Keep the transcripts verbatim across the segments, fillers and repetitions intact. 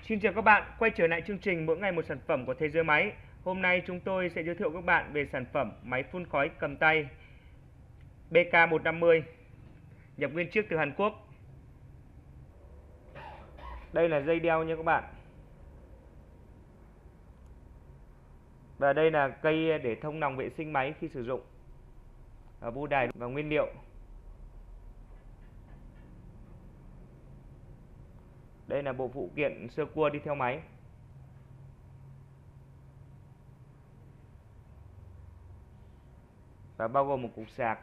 Xin chào các bạn, quay trở lại chương trình Mỗi ngày một sản phẩm của Thế giới máy. Hôm nay chúng tôi sẽ giới thiệu các bạn về sản phẩm máy phun khói cầm tay B K một năm mươi, nhập nguyên chiếc từ Hàn Quốc. Đây là dây đeo nha các bạn. Và đây là cây để thông nòng vệ sinh máy khi sử dụng. Và bu đài và nguyên liệu. Đây là bộ phụ kiện sơ cua đi theo máy. Và bao gồm một cục sạc.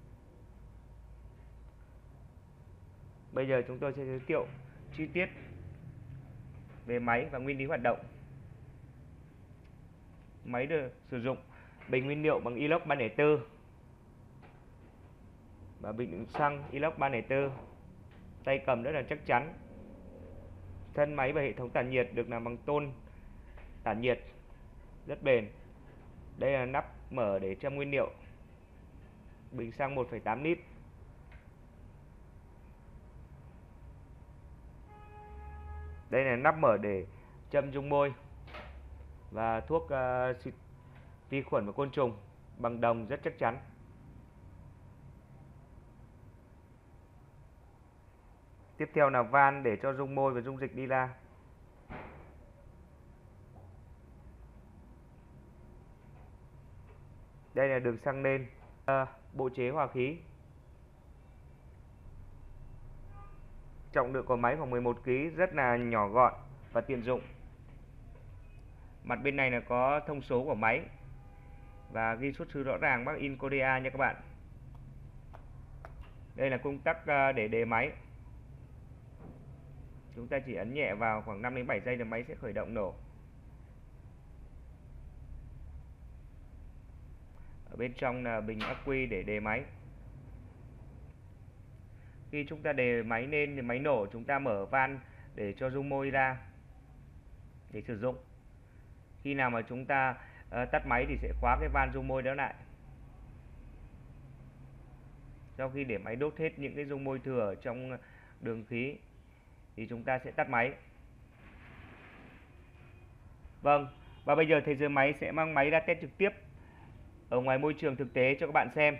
Bây giờ chúng tôi sẽ giới thiệu chi tiết về máy và nguyên lý hoạt động. Máy được sử dụng bình nguyên liệu bằng inox ba không bốn và bình đựng xăng inox ba không bốn. Tay cầm rất là chắc chắn. Thân máy và hệ thống tản nhiệt được làm bằng tôn tản nhiệt rất bền. Đây là nắp mở để châm nguyên liệu. Bình xăng một phẩy tám lít. Đây là nắp mở để châm dung môi và thuốc uh, xịt vi khuẩn và côn trùng bằng đồng rất chắc chắn. Tiếp theo là van để cho dung môi và dung dịch đi ra. Đây là đường xăng lên, uh, bộ chế hòa khí. Trọng lượng của máy khoảng mười một ki lô gam, rất là nhỏ gọn và tiện dụng. Mặt bên này là có thông số của máy và ghi xuất xứ rõ ràng Made in Korea nha các bạn. Đây là công tắc để đề máy. Chúng ta chỉ ấn nhẹ vào khoảng năm đến bảy giây là máy sẽ khởi động nổ. Ở bên trong là bình ắc quy để đề máy. Khi chúng ta đề máy lên thì máy nổ, chúng ta mở van để cho dung môi ra để sử dụng. Khi nào mà chúng ta uh, tắt máy thì sẽ khóa cái van dung môi đó lại. Sau khi để máy đốt hết những cái dung môi thừa ở trong đường khí thì chúng ta sẽ tắt máy. Vâng, và bây giờ Thế giới máy sẽ mang máy ra test trực tiếp ở ngoài môi trường thực tế cho các bạn xem.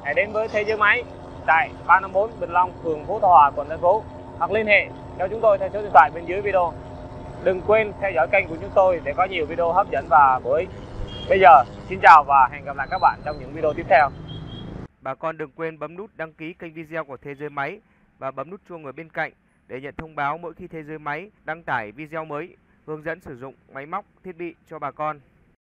hãy đến với Thế Giới Máy tại ba năm bốn Bình Long, phường Phú Hòa, quận Tân Phú, hoặc liên hệ cho chúng tôi theo số điện thoại bên dưới video. Đừng quên theo dõi kênh của chúng tôi để có nhiều video hấp dẫn và bổ ích. Bây giờ, xin chào và hẹn gặp lại các bạn trong những video tiếp theo. Bà con đừng quên bấm nút đăng ký kênh video của Thế Giới Máy và bấm nút chuông ở bên cạnh để nhận thông báo mỗi khi Thế Giới Máy đăng tải video mới hướng dẫn sử dụng máy móc, thiết bị cho bà con.